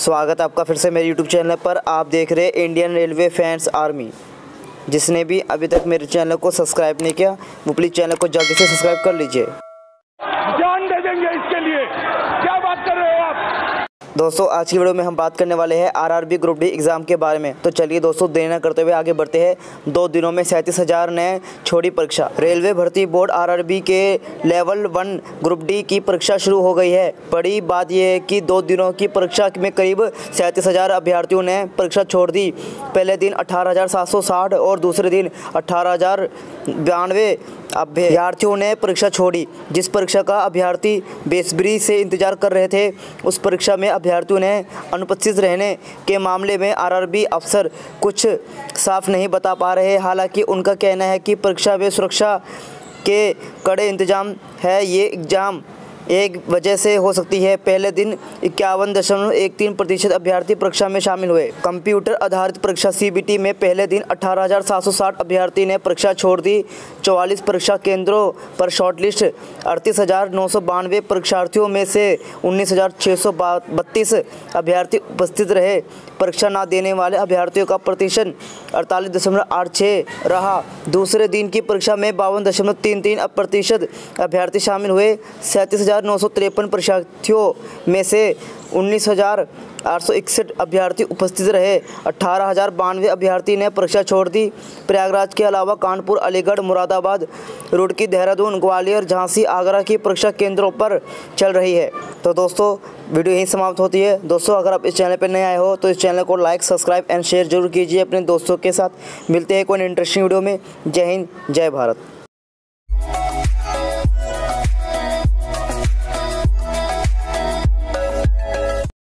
स्वागत है आपका फिर से मेरे YouTube चैनल पर। आप देख रहे हैं इंडियन रेलवे फैंस आर्मी। जिसने भी अभी तक मेरे चैनल को सब्सक्राइब नहीं किया वो प्लीज़ चैनल को जल्दी से सब्सक्राइब कर लीजिए। जान दे देंगे इसके लिए, क्या बात कर रहे हो आप। दोस्तों आज की वीडियो में हम बात करने वाले हैं आरआरबी ग्रुप डी एग्ज़ाम के बारे में। तो चलिए दोस्तों देर न करते हुए आगे बढ़ते हैं। 2 दिनों में 37,000 ने छोड़ी परीक्षा। रेलवे भर्ती बोर्ड आरआरबी के लेवल 1 ग्रुप डी की परीक्षा शुरू हो गई है। बड़ी बात यह है कि 2 दिनों की परीक्षा में करीब 37,000 अभ्यर्थियों ने परीक्षा छोड़ दी। पहले दिन 18,760 और दूसरे दिन 18,092 अभ्यर्थियों ने परीक्षा छोड़ी। जिस परीक्षा का अभ्यर्थी बेसब्री से इंतजार कर रहे थे उस परीक्षा में अभ्यर्थियों ने अनुपस्थित रहने के मामले में आरआरबी अफसर कुछ साफ नहीं बता पा रहे। हालांकि उनका कहना है कि परीक्षा में सुरक्षा के कड़े इंतजाम है। ये एग्ज़ाम एक वजह से हो सकती है। पहले दिन 51.13% अभ्यर्थी परीक्षा में शामिल हुए। कंप्यूटर आधारित परीक्षा CBT में पहले दिन 18,760 अभ्यर्थी ने परीक्षा छोड़ दी। 44 परीक्षा केंद्रों पर शॉर्टलिस्ट 38,992 परीक्षार्थियों में से 19,632 अभ्यर्थी उपस्थित रहे। परीक्षा न देने वाले अभ्यर्थियों का प्रतिशत 48.86 रहा। दूसरे दिन की परीक्षा में 52.33% अभ्यर्थी शामिल हुए। 37,953 परीक्षार्थियों में से 19,861 अभ्यर्थी उपस्थित रहे। 18,092 अभ्यर्थी ने परीक्षा छोड़ दी। प्रयागराज के अलावा कानपुर, अलीगढ़, मुरादाबाद, रुड़की, देहरादून, ग्वालियर, झांसी, आगरा की परीक्षा केंद्रों पर चल रही है। तो दोस्तों वीडियो यहीं समाप्त होती है। दोस्तों अगर आप इस चैनल पर नए आए हो तो इस चैनल को लाइक, सब्सक्राइब एंड शेयर जरूर कीजिए अपने दोस्तों के साथ। मिलते हैं कोई इंटरेस्टिंग वीडियो में। जय हिंद, जय भारत।